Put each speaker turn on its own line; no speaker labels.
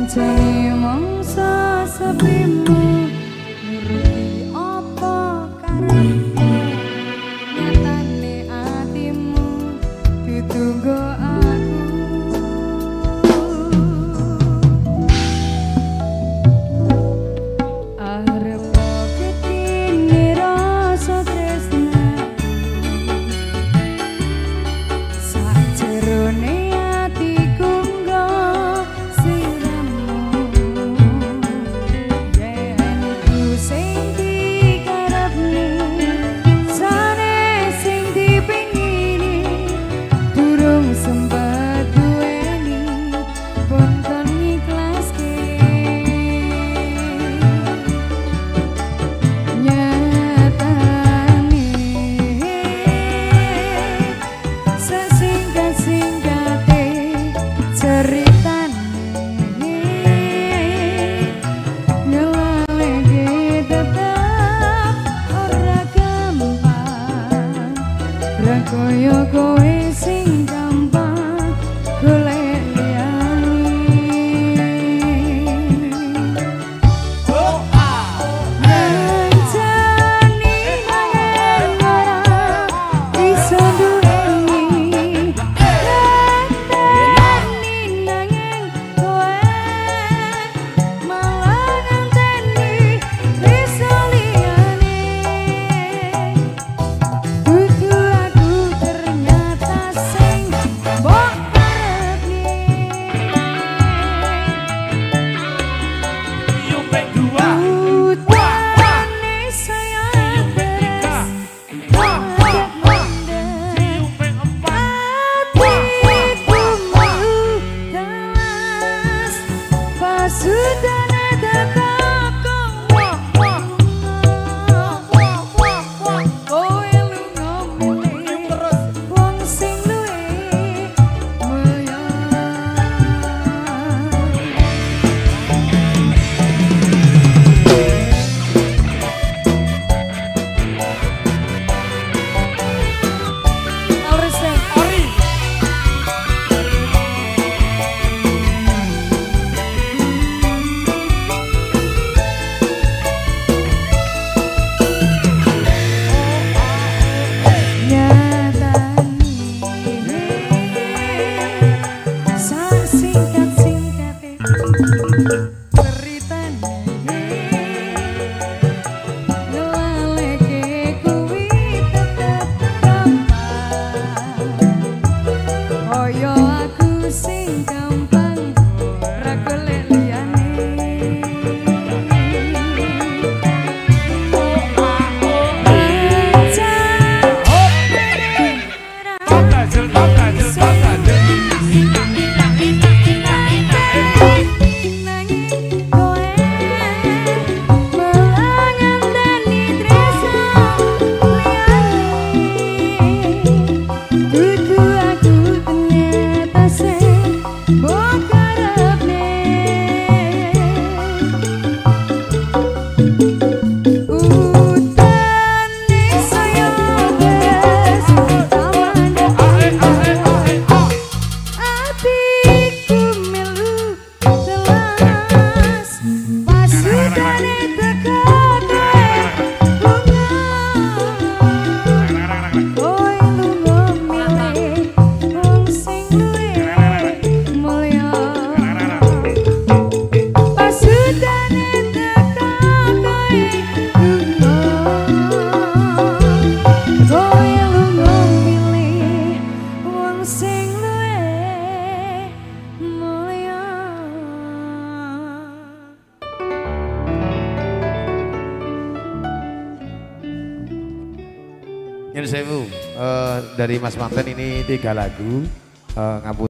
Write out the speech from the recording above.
Jane mangsa sepimu nuruti apa karepmu nyatane atimu ditunggu aku arep ketine rasa tresna sajerone atiku koyo kowe sing gampang golek liyane oh anjani nanging ora iso duweni ngenteni nanging kowe malah ngenteni iso liyane sudah ada kakak kowe lunga milih wong sing luwih mulya
Nyun sewu, dari Mas Manten ini 3 lagu ngabur.